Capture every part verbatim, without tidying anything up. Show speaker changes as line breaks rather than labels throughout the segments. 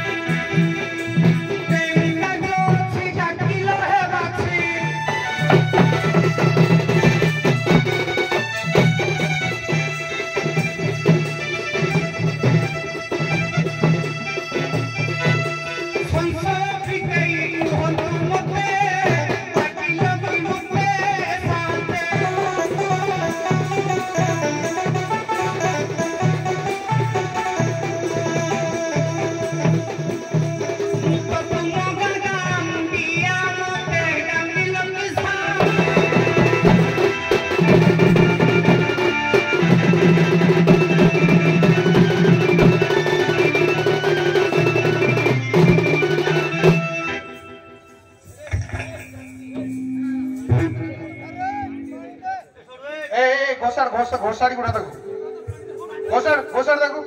घोषाड़ी गुड़ा देखो घोषाड़ घोषाड़ देखो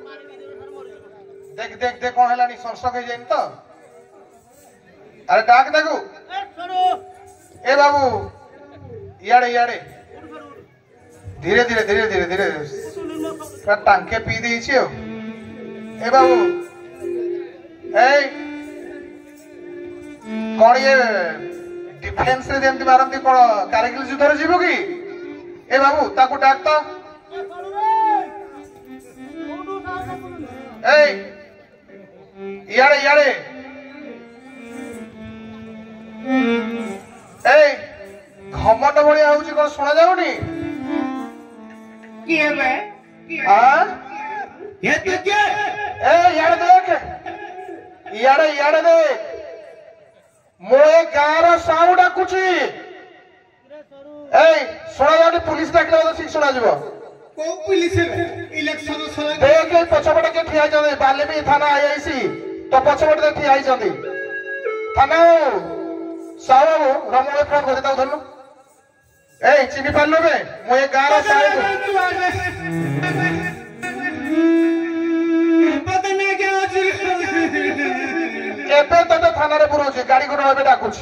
देख देख देख कौन है संसक हो जाए तो अरे डाक देखो ए बाबू इे इे धीरे धीरे धीरे धीरे धीरे पूरा टांके पी दी ए बाबू ए कौन ये डिफेन्स रे जेमती मारती कौन कारगिल युद्ध रे जीवो कि ए बाबू ताकू डाक तो ए इे इे ए घमट भाया हूँ कौन शुणा जाऊनी देख इे इे देख मो गाँव साउ डाकुची शुणा जाऊनी पुलिस डाकिले ठीक शुणा जीव देख पछपटे किए ठिया बालेमी थाना आईआईसी तो पछपटे ठिया थाना साहू बाबू रमण फोन कर धरनु ए चिन्ह पार्लु बे मो गाँव साहू एबे तो थाना रे पुरोची गाड़ी को एबे डाकुची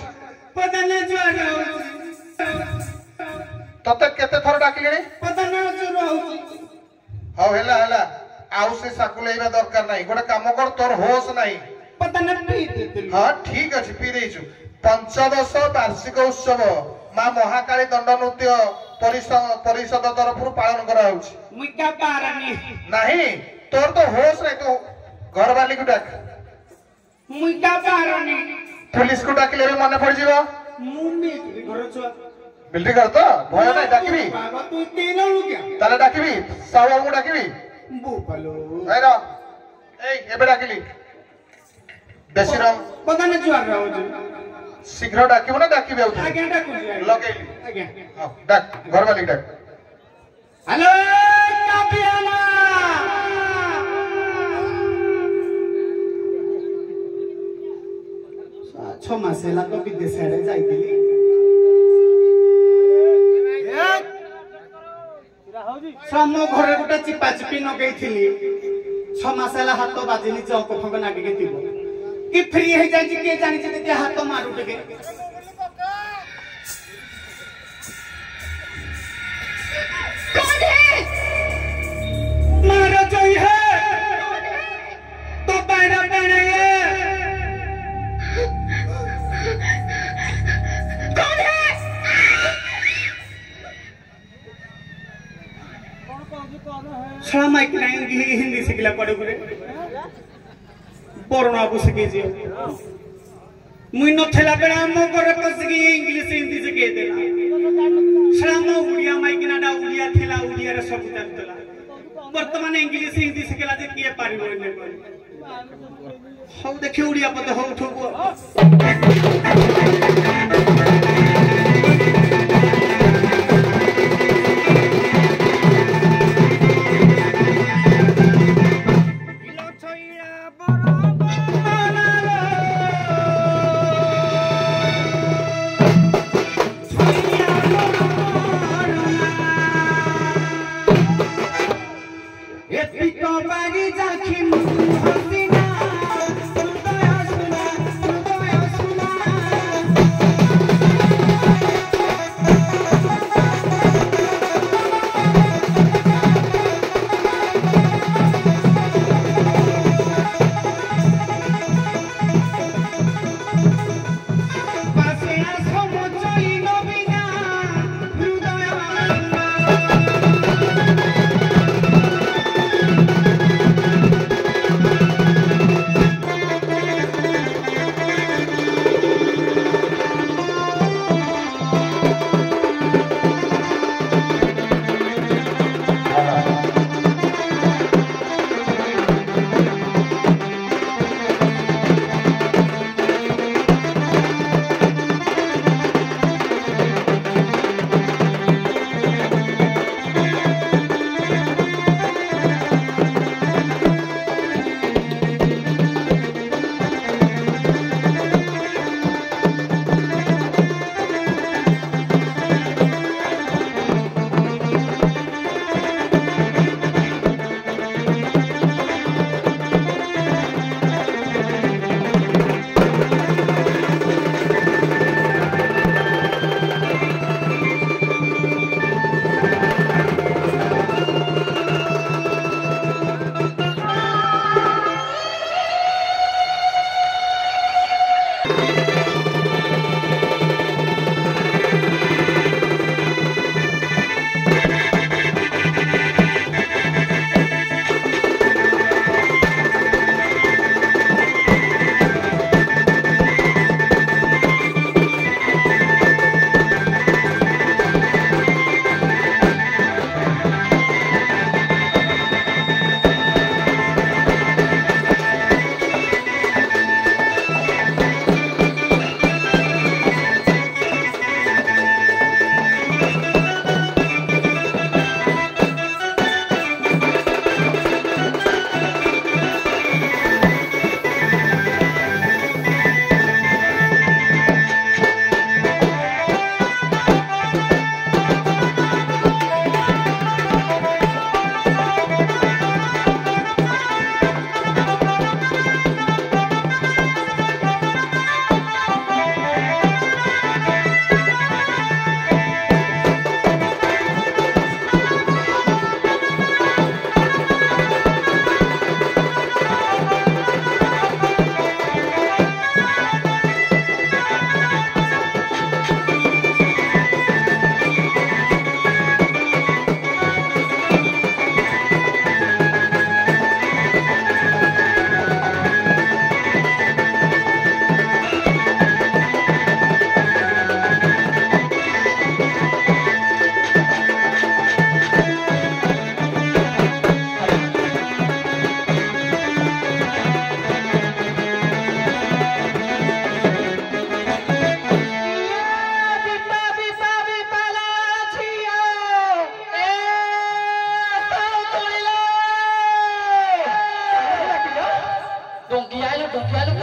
तते केते थर डाकिलेनी हां हेला हेला आउ से साकुलेइबा दरकार नाही गोटे काम कर तोर होश नाही हां ठीक अछि पी देइछु पंचदश वार्षिक उत्सव मां महाकाली दंड नृत्य परिषद तरफ पालन करा नहीं तोर तो होश नहीं तो घर वाली को डाक पुलिस को डाकिले भी मन पड़ जीवा बिल्डी कर तो भय नहीं डाकिबी ताले डाकिबी सावा को डाकिबी ए रो ए एबे डाकिली बेसी राम पदाने जुआर राव शीघ्र डाकिबो ना डाकिबे आउ आज्ञा डाकुली लगेली आज्ञा हां डाक घर वाली डाक हेलो कापियाना छ मास हेला तो विदेश रे जाइतिली श्रम घर गोटे चिपा चिपी नगई थी छ मास हाथ बाजिनी चौक फंक नागिक थी कि फ्री हो जाए किए जानी हाथ मारू टे मारो जो है तो पैरा पैने हिंदी शिखला पड़े पुराना बाबू शिखे मुई नथेला बेला मो घर पसिकी इंग्लिश हिंदी शिखे देला श्राम उड़िया माइकिना डा उड़िया थेला उड़िया रे सब जानतला वर्तमान इंग्लिश हिंदी शिखेला जे किए पारिबो ने हौ देखि उड़िया पते हौ ठोको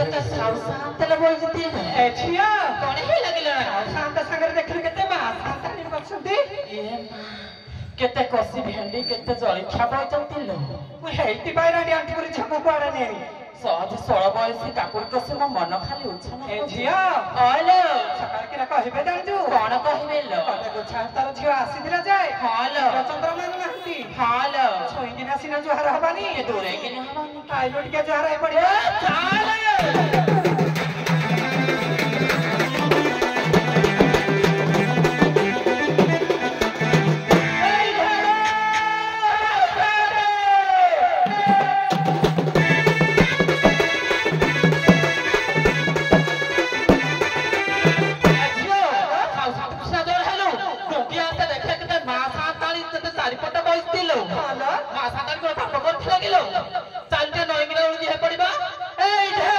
କେତେ ଶାନ୍ତ ବସିଛି ଏ ଝିଅ କଣ ହେଇ ଲାଗିଲା ଶାନ୍ତ ସାଙ୍ଗରେ ଦେଖିଲେ କେତେ ମା ଶାନ୍ତ ବସିଛନ୍ତି କେତେ କଷି ଭେଣ୍ଡି କେତେ ଜଳଖିଆ ବଇଛନ୍ତି ମୁଁ ହେଇତି ପାଇରାଣି ଆଣ୍ଟି କରି ଛକ କୁଆଡେ ନେଇ ସହଜ ଷୋଳ ବୟସୀ କାକୁଡି କଷି ମୋ ମନ ଖାଲି ଉଚ୍ଛନ ଏ ଝିଅ ଅଲୋ ସକାଳ କିରା କହିବେ ଜାଣିଛୁ କଣ କହିବେ ଲୋ ତାର ଝିଅ ଆସିଥିଲା ଯାଏ ହଲୋ ଚନ୍ଦ୍ରମାନ ନାହାନ୍ତି ହଲୋ ଛୁଇଁକିନା ସିନା ଜୁହାର ହବାନି ଦୂରେଇକିନା ହବାନି ଖାଇଲୁ ଟିକେ ଜୁହାର ହେଇ ପଡିବ ଚାଲିଟେ ନଈ ମିଳା ବେଳକୁ ପଡିବା ଏଇ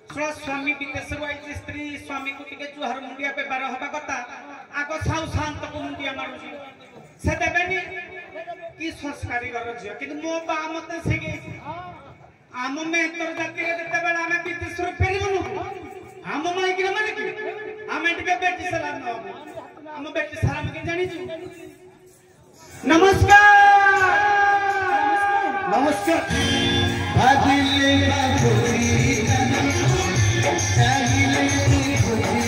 स्वामी विदेश आई स्त्री स्वामी को टिके जुहार मुंडिया पे बार हवा कथा आग साउ शांत को मुंडिया मारुची से देबेनी कि संस्कारी घर झियो कि मो बा मते से आम में तोर जाति रे जते बेला हमें विदेश रे फेरिबनु आम माई कि माने कि हमें टिके बेटी सलाम न हम बेटी सलाम के जानी छु नमस्कार
नमस्कार भाजिले भाजी आगिले भाजी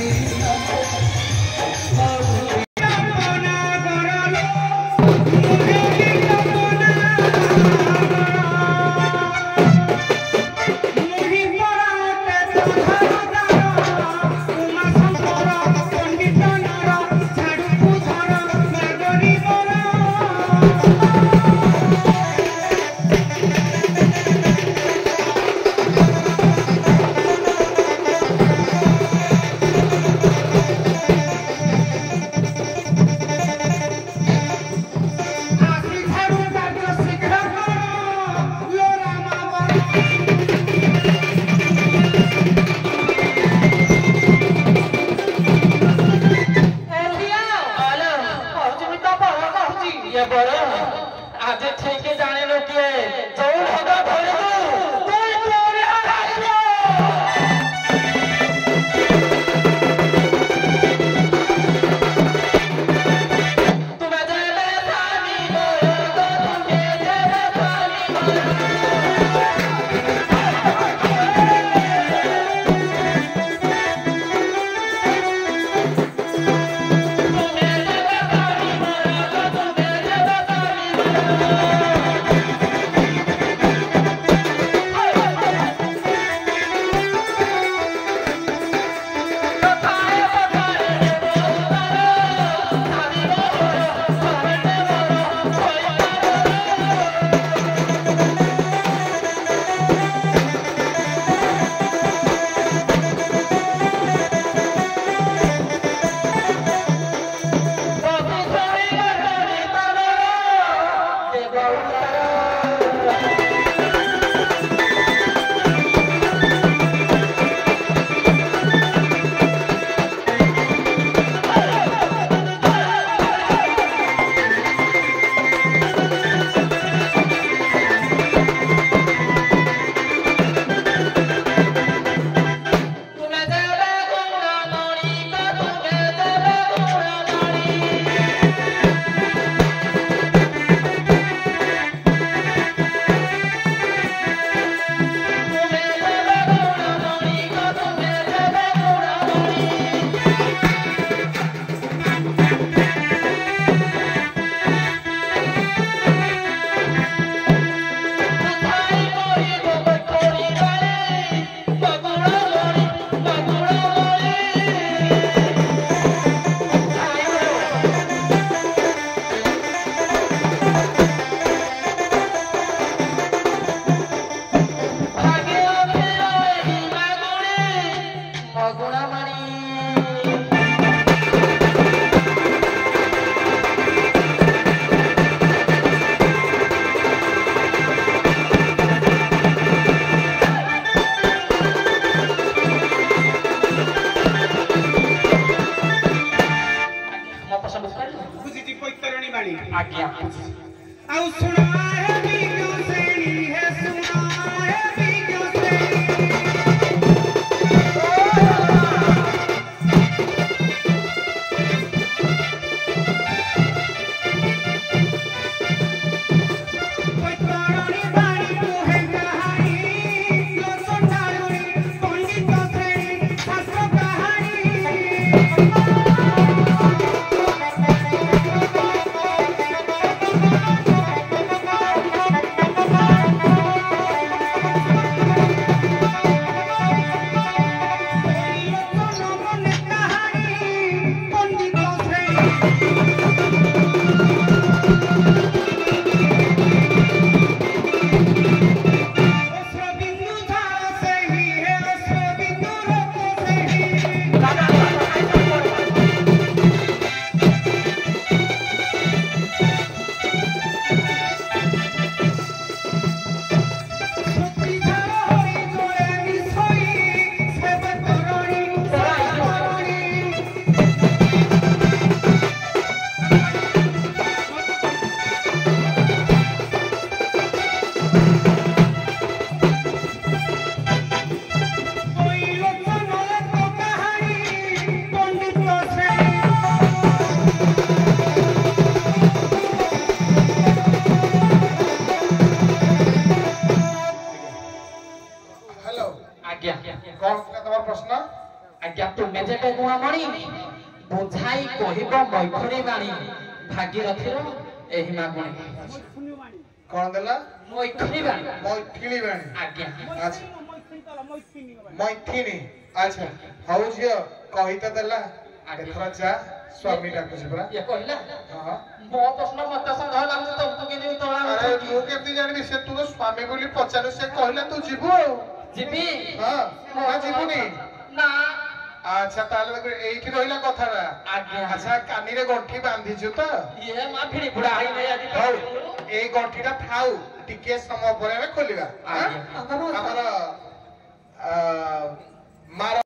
ରତ୍ନମଣି ବୁଝାଇ କହିବ ମୈଥୁଣୀ ବାଣୀ ଭାଗୀରଥୀର ଏହି ମାଗୁଣୀ
କଣ ଦେଲା
ମୈଥୁଣୀ ବାଣୀ
ମୈଥିଳି ବାଣୀ
ଆଜ୍ଞା
ଆଚ୍ଛା ମୈଥିଳି ଆଚ୍ଛା ହଉ ଝିଅ କହି ତ ଦେଲା ଏଥର ଯା ସ୍ୱାମୀ ଡାକୁଛି ପରା
ଇଏ କହିଲା
ହଁ
ମୋ ପ୍ରଶ୍ନ ମତେ ସନ୍ଦେହ ଲାଗୁଛି ତମକୁ କେମିତି ତୋଳା
ଆରେ ମୁଁ କେମିତି ଜାଣିବି ସେ ତୁ ତ ସ୍ୱାମୀ ବୋଲି ପଚାରୁ ସେ କହିଲା ତୁ ଯିବୁ ଆଉ
ଯିବି
ହଁ ନା ଯିବୁନି
ନା
ଆଚ୍ଛା ତାହେଲେ ଏଇଠି ରହିଲା କଥାଟା
ଆଜ୍ଞା
ଆଚ୍ଛା କାନିରେ ଗଣ୍ଠି ବାନ୍ଧିଛୁ ତ
ଇଏ ମା ଭିଡି ବୁଢା ହେଇନି ଆଜି
ହଉ ଏଇ ଗଣ୍ଠିଟା ଥାଉ ଟିକେ ସମୟ ପରେ ଆମେ ଖୋଲିବା
ଆଜ୍ଞା